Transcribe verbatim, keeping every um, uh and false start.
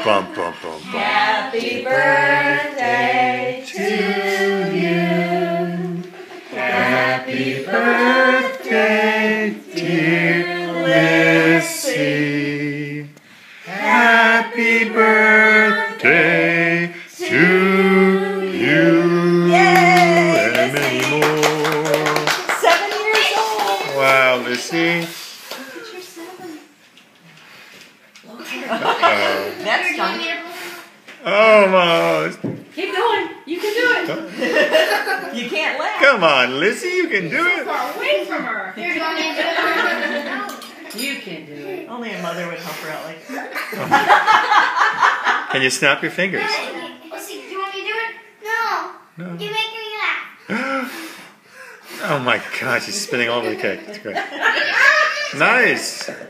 bum, bum, bum. Happy birthday to you. Happy birthday, dear Lissy. Happy birthday to you. Yay, And many more. Seven years old. Wow, Lissy. You're seven. Uh-oh. That's fun. Almost. Keep going. You can do it. You can't laugh. Come on, Lissy, you can do it. Far away from her. You're going to do it. You can do it. Only a mother would help her out like that. Can you snap your fingers? Lissy, do you want me to do it? No. No. You make me laugh. Oh my God, she's spinning all over the cake. That's great. Nice.